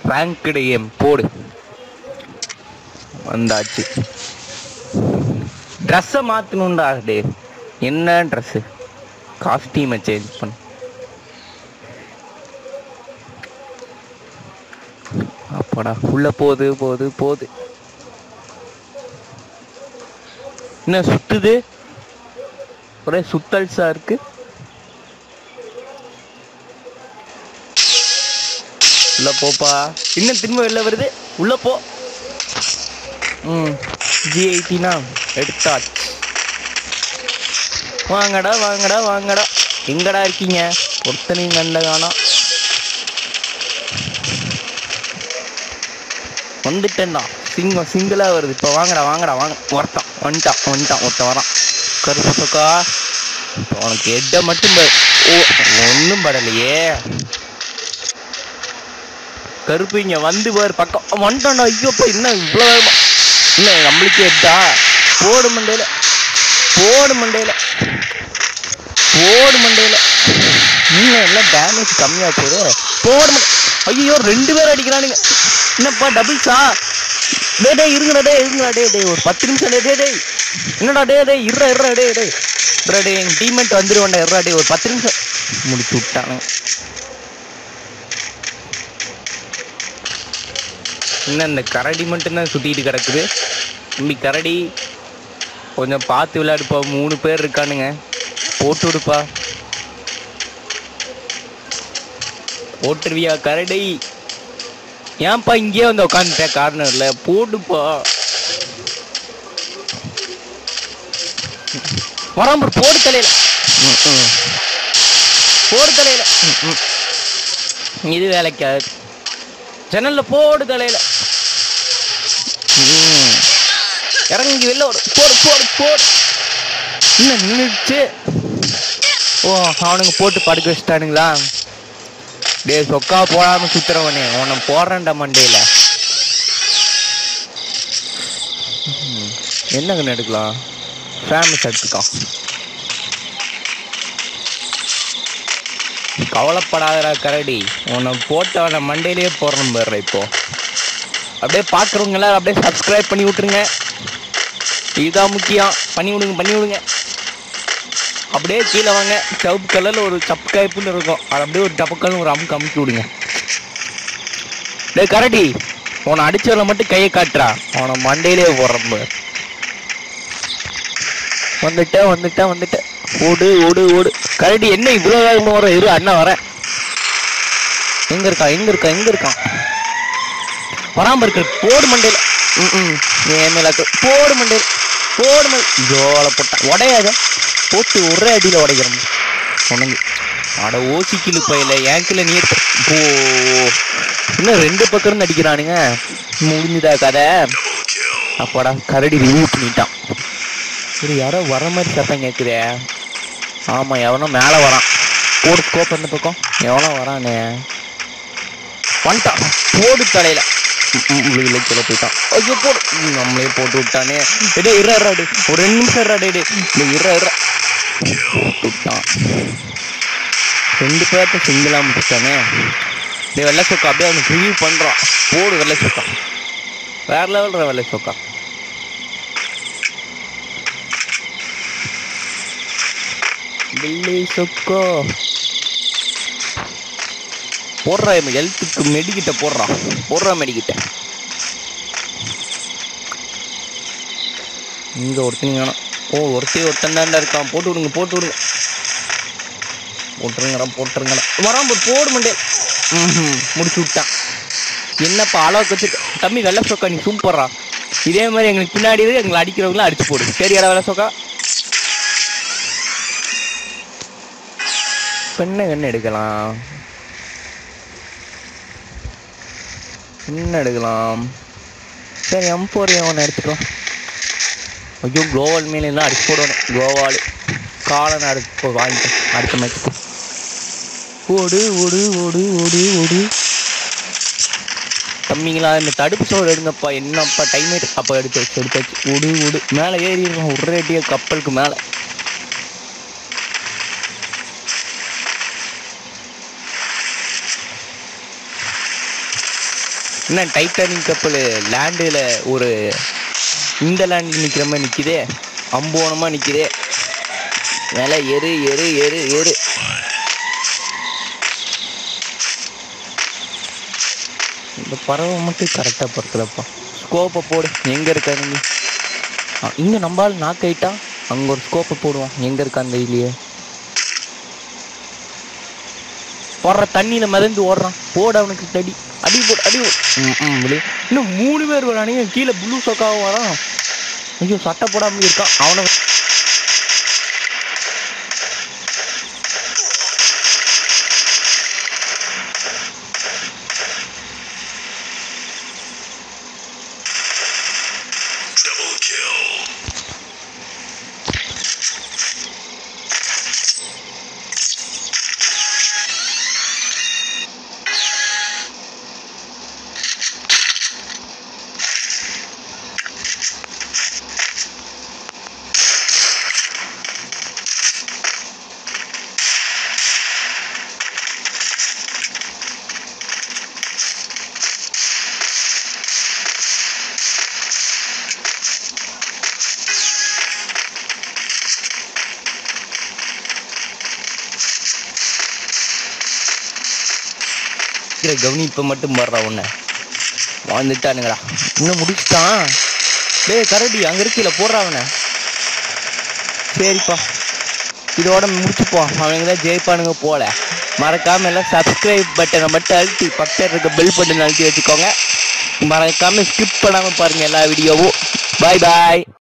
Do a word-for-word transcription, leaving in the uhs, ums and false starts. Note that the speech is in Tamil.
ரேங்க்டு கேம் போடு. வந்தாச்சு. ட்ரெஸ்ஸை மாற்றணுண்டா டே. என்ன ட்ரெஸ்ஸு? காஸ்டியூமை சேஞ்ச் பண்ண. அப்படா உள்ள போகுது போகுது போகுது. என்ன சுத்துது? ஒரே சுத்தல்ஸா இருக்கு. உள்ள போப்பா. இன்னும் திரும்ப வெளில வருது. உள்ள போ. ம் ஜி எயிட்டினா எடுத்தாச்சு. வாங்கடா வாங்கடா வாங்கடா. எங்கடா இருக்கீங்க? ஒருத்தனையும் கண்ட காணோம். வந்துட்டேன்டா. சிங்கம் சிங்கிளா வருது. இப்போ வாங்கடா வாங்கடா வாங்க. ஒருத்தான் வந்துட்டான் வந்துட்டான் ஒருத்தன் வரான். கருப்பு சொக்கா. இப்போ உனக்கு எட்டை மட்டும் ஓ ஒன்றும் படலையே. கருப்பு இங்க வந்து பாரு பக்கம் வந்துட்டான்டா. ஐயோப்பா என்ன இவ்வளோ இல்லை நம்மளுக்கு எட்டா. போடு மண்டையில போடு மண்டையில போடு மண்டையில. இன்னும் எல்லாம் டேமேஜ் கம்மியாக போகுது. போடு மண்டை. ஐயோ ரெண்டு பேர் அடிக்கிறானுங்க. என்னப்பா டபுள்ஸா? டே டே இருங்கடா டே இருங்கடா டே டே ஒரு பத்து நிமிஷம் டே டே டே என்னடா டே டே இருறா இருறா டே டே இருறா டே எங்கள் டீம்மேட் வந்துடுவாண்டா. இருறா டே ஒரு பத்து நிமிஷம் முடிச்சு விட்டாங்க. இன்னும் இந்த கரடி மட்டும்தான் சுற்றிட்டு கிடக்குது. தம்பி கரடி கொஞ்சம் பார்த்து விளையாடுப்பா. மூணு பேர் இருக்கானுங்க. போட்டு விடுப்பா. போட்டுருவியா கரடி? ஏன்ப்பா இங்கேயே வந்து உட்காந்துட்டேன் கார்னர்ல? போடுப்பா. வராம்பர் போடு தலையில. போடு தலையில. இது வேலைக்காது. ஜன்னல்ல போடு தலையில. இறங்கி வெளில ஒரு போடு போடு போடு. இன்னும் நின்றுச்சு. ஓ அவனுங்க போட்டு படுக்க வச்சுட்டானுங்களா? டே சொக்கா போடாம சுத்துறவனே உன்னை போடுறேன்டா மண்டையில. என்ன கண்ணு எடுக்கலாம்? ஃபேமஸ் எடுத்துக்கான். கவலைப்படாதடா கரடி. உன்னை போட்டு அவனை மண்டையிலேயே போடுறேன் பாரு. இப்போ அப்படியே பார்க்குறவங்க எல்லாரும் அப்படியே சப்ஸ்கிரைப் பண்ணி விட்டுருங்க. இதுதான் முக்கியம். பண்ணி விடுங்க பண்ணி விடுங்க. அப்படியே கீழே வாங்க. சவுப்பு கலரில் ஒரு சப்ஸ்கிரைப்புன்னு இருக்கும். அது அப்படியே ஒரு டப்பக்கல்னு ஒரு அமுக்கு அமுக்கி விடுங்க. டே கரடி உன்னை அடிச்சவரை மட்டும் கையை காட்டுறா. அவனை மண்டையிலே போடுறப்ப வந்துட்டேன் வந்துட்டேன் வந்துட்டேன். ஓடு ஓடு ஓடு. கரடி என்ன இவ்வளோ வேகமாக வர? இரு அண்ணா வரேன். எங்க இருக்கான் எங்க இருக்கான் எங்க இருக்கான்? வராம இருக்கு. போடு மண்டையில. ம் ம் ஏன் மேல போடு மண்டையில போடு மண் ஜோலை போட்டான். உடையாத போட்டு ஒரே அடியில் உடைக்கிறோம் உனக்கு. அட ஓசிக்கிலு பையில ஏங்கில் நீர் போ. இன்னும் ரெண்டு பக்கம் அடிக்கிறானுங்க. முடிஞ்சுதா கதை? அப்பாடா கரடி ரிவ்யூ பண்ணிட்டான். சரி யாரோ வர மாதிரி சத்தம் கேட்குதே. ஆமாம் எவனோ மேலே வரான். போடு ஸ்கோப் அந்த பக்கம் எவனோ வரானே. வந்துட்டான். போடு தலையில. சொல்ல போயிட்டான். ஐயோ போடு. நம்மளே போட்டு விட்டானே. டே இறா இறா டே ஒரு ரெண்டு நிமிஷம் இறா டே டே இறா இறா போட்டு விட்டான். ரெண்டு பேர்த்த சிங்கிளாக முடிச்சிட்டானே. டே வெள்ளை சொக்கா அப்படியே அவனுக்கு ரிவ்யூ பண்ணுறான். போடு வெள்ளை சொக்கா. வேற லெவல்ற வெள்ளை சொக்கா. வெள்ளை சொக்கா போடுறா. ஹெல்த்துக்கு மெடிக்கிட்ட போடுறான். போடுறா மெடிக்கிட்ட. இங்க ஒருத்தங்க வேணாம். ஓ ஒருத்தி ஒருத்தன் தாண்டா இருக்கான். போட்டு விடுங்க போட்டு விடுங்க போட்டுருங்கடா போட்டுருங்கடா. வராம போடு மண்டே. ம் முடிச்சு விட்டான். என்னப்பா அளவுக்கு வச்சு தம்பி வெள்ளை சொக்கா நீ சூப்பர்றா. இதே மாதிரி எங்களுக்கு பின்னாடி எங்களை அடிக்கிறவங்களாம் அடிச்சு போடு. சரியாடா வெள்ளை சொக்கா? பெண்ணை கண்ணு எடுக்கலாம். என்ன எடுக்கலாம்? சரி எம் ஃபோர் ஒன்று எடுத்துக்கலாம். ஐயோ குளோவால் மேலே எல்லாம் அடிச்சு போடுவானே. குளோவால் காலனை அடுத்து வாங்கிட்டேன். அடுத்த மேட்ச் ஓடு ஓடு ஓடு ஓடு ஓடு. தம்பிங்களா இந்த தடுப்பு சோறு எடுங்கப்பா. என்னப்பா டைம் ஆயிட்டு. அப்போ எடுத்து வச்சு எடுத்து வச்சு ஓடு ஓடு. மேலே ஏறி இருக்கோம் ஒரே அடியாக கப்பலுக்கு மேலே. என்ன டைட்டானிக் கப்பல் லேண்டில் ஒரு இந்த லேண்டில் நிற்கிற மாதிரி நிற்கிதே, அம்போனமாக நிற்கிதே. மேலே எரு எரு எரு எரு. இந்த பறவை மட்டும் கரெக்டாக பறக்குதப்பா. ஸ்கோப்பை போடு, எங்கே இருக்கா நீங்கள்? இங்கே நம்பால் நாக்கு ஆயிட்டா அங்கே ஒரு ஸ்கோப்பை போடுவான். எங்கே இருக்கா அந்த இதுலையே போடுற தண்ணியில் மிதந்து ஓடுறான். போட அவனுக்கு தடி அடி போடு அடி. ம் ம் விளைய இன்னும் மூணு பேர் வரானுங்க. கீழே ப்ளூ சொக்காவும் வரான். ஐயோ சட்டை போடாமல் இருக்கான் அவனை. கவனிப்பை மட்டும் வர்றா உன்னை வந்துட்டானுங்களா. இன்னும் முடிச்சுட்டான். டேய் கரடி அங்கே இருக்கில்ல போடுறாவன. சரிப்பா இதோட முடிச்சுப்போம். அவங்க தான் ஜெயிப்பானுங்க போல. மறக்காம எல்லாம் சப்ஸ்கிரைப் பட்டனை மட்டும் அழுத்தி பக்கத்தில் இருக்க பெல் பட்டன் அழுத்தி வச்சுக்கோங்க. மறக்காம ஸ்கிப் பண்ணாமல் பாருங்கள் எல்லா வீடியோவும். பாய் பாய்.